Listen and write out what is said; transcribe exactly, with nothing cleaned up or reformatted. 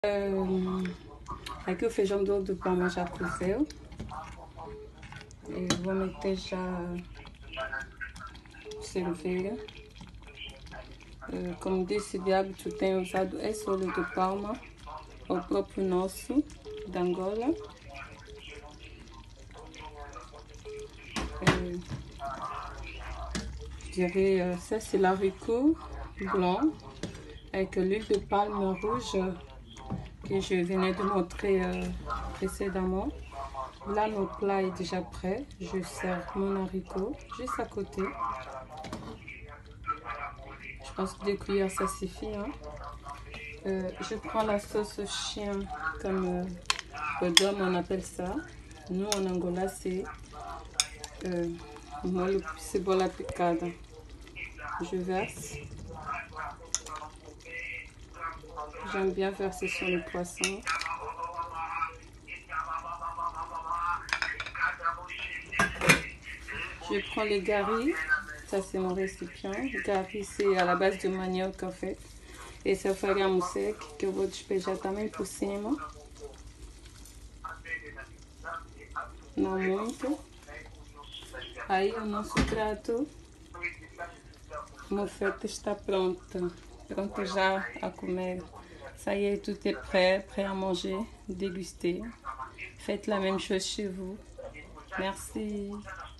Uh, aqui o feijão do, do pão já cozeu. Eu vou meter já cerveja. Uh, como disse, de hábito tenho usado esse óleo de palma, o próprio nosso, de Angola. Uh, je dirais, uh, ça c'est l'haricot blanc avec l'huile de palme rouge que je venais de montrer euh, précédemment. Là, notre plat est déjà prêt. Je sers mon haricot juste à côté. Je pense que deux cuillères, ça suffit. Hein. Euh, je prends la sauce chien, comme euh, le dôme, on appelle ça. Nous, en Angola, c'est euh, molho cebola picada. Je verse. J'aime bien verser sur le poisson. Je prends les garis, ça c'est mon récipient. Gari c'est à la base de manioc en fait. Esse é o farelo seco que eu vou despejar também por cima. Não muito. Aí o nosso prato mofete está pronto. Pronto já a comer. Ça y est, tout est prêt, prêt à manger, déguster. Faites la même chose chez vous. Merci.